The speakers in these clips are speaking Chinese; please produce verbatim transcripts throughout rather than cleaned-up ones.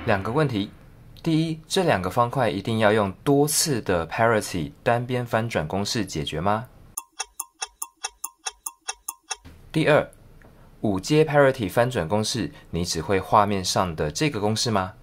两个问题。第一，这两个方块一定要用多次的 parity 单边翻转公式解决吗？第二，五阶 parity 翻转公式，你只会画面上的这个公式吗？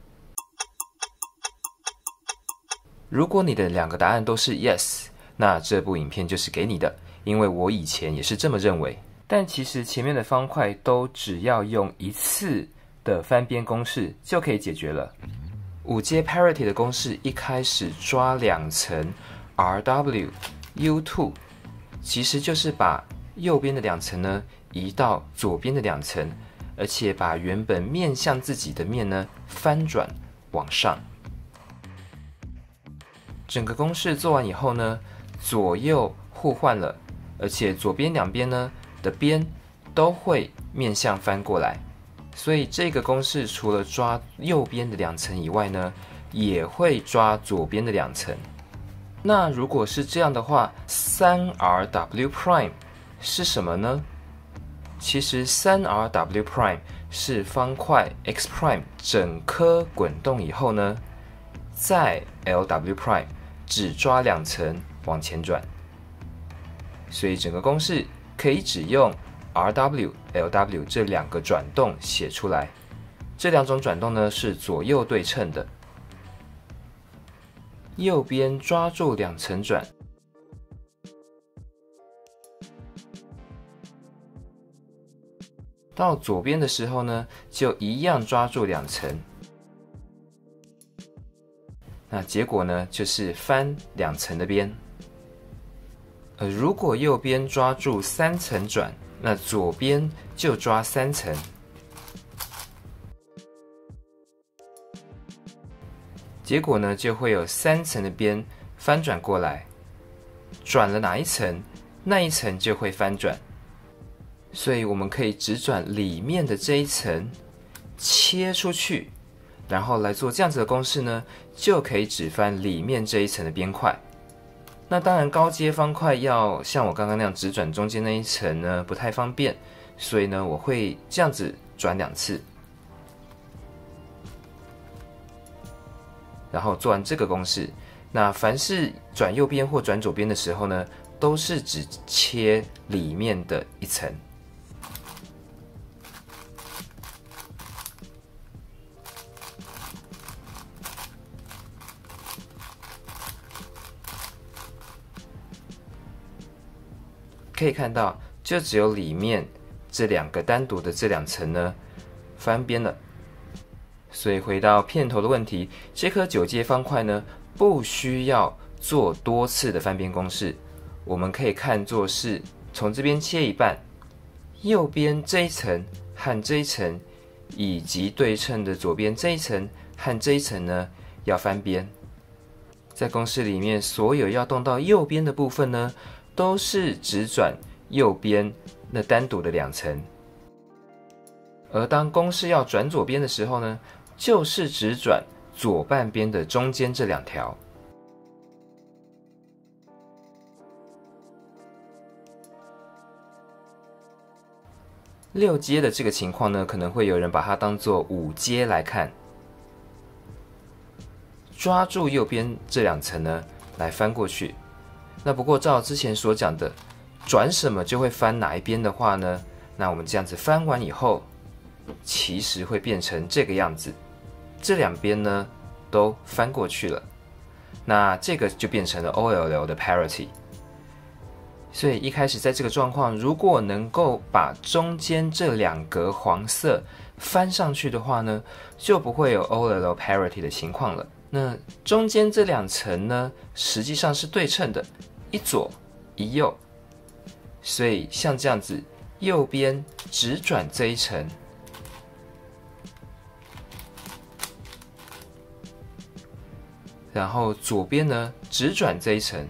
如果你的两个答案都是 yes， 那这部影片就是给你的，因为我以前也是这么认为。但其实前面的方块都只要用一次的翻边公式就可以解决了。五阶 parity 的公式一开始抓两层 R W U 二， 其实就是把右边的两层呢移到左边的两层，而且把原本面向自己的面呢翻转往上。整个公式做完以后呢，左右互换了，而且左边两边呢的边都会面向翻过来。所以这个公式除了抓右边的两层以外呢，也会抓左边的两层。那如果是这样的话， 三 R W prime 是什么呢？其实 三 R W prime 是方块 X prime 整颗滚动以后呢，在 L W prime 只抓两层往前转。所以整个公式可以只用R W、L W 这两个转动写出来，这两种转动呢是左右对称的，右边抓住两层转，到左边的时候呢就一样抓住两层，那结果呢就是翻两层的边。呃，如果右边抓住三层转，那左边就抓三层，结果呢就会有三层的边翻转过来，转了哪一层，那一层就会翻转。所以我们可以只转里面的这一层，切出去，然后来做这样子的公式呢，就可以只翻里面这一层的边块。那当然高阶方块要像我刚刚那样只转中间那一层呢不太方便，所以呢我会这样子转两次，然后做完这个公式。那凡是转右边或转左边的时候呢，都是只切里面的一层。可以看到，就只有里面这两个单独的这两层呢翻边了。所以回到片头的问题，这颗九阶方块呢不需要做多次的翻边公式，我们可以看作是从这边切一半，右边这一层和这一层，以及对称的左边这一层和这一层呢要翻边。在公式里面，所有要动到右边的部分呢，都是只转右边那单独的两层，而当公式要转左边的时候呢，就是只转左半边的中间这两条。六阶的这个情况呢，可能会有人把它当作五阶来看，抓住右边这两层呢来翻过去。那不过照之前所讲的，转什么就会翻哪一边的话呢，那我们这样子翻完以后，其实会变成这个样子，这两边呢都翻过去了，那这个就变成了 O L L 的 parity。 所以一开始在这个状况，如果能够把中间这两格黄色翻上去的话呢，就不会有 O L L parity 的情况了。那中间这两层呢，实际上是对称的，一左一右，所以像这样子，右边只转这一层，然后左边呢只转这一层，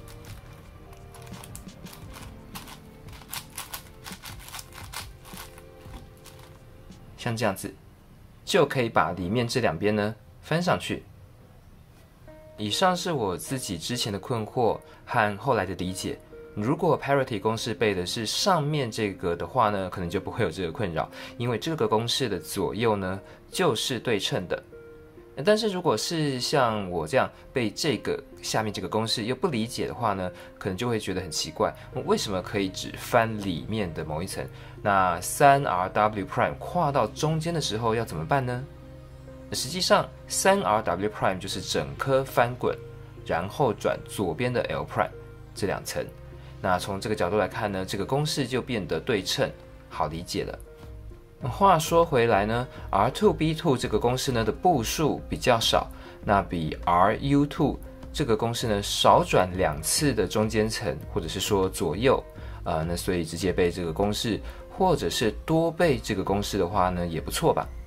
像这样子，就可以把里面这两边呢翻上去。以上是我自己之前的困惑和后来的理解。如果 parity 公式背的是上面这个的话呢，可能就不会有这个困扰，因为这个公式的左右呢就是对称的。 但是如果是像我这样被这个下面这个公式又不理解的话呢，可能就会觉得很奇怪，为什么可以只翻里面的某一层？那 三 r w prime 跨到中间的时候要怎么办呢？实际上 三 r w prime 就是整颗翻滚，然后转左边的 l prime 这两层。那从这个角度来看呢，这个公式就变得对称，好理解了。话说回来呢 ，R 二 B 二 这个公式呢的步数比较少，那比 R U 二 这个公式呢少转两次的中间层，或者是说左右，呃，那所以直接背这个公式，或者是多背这个公式的话呢也不错吧。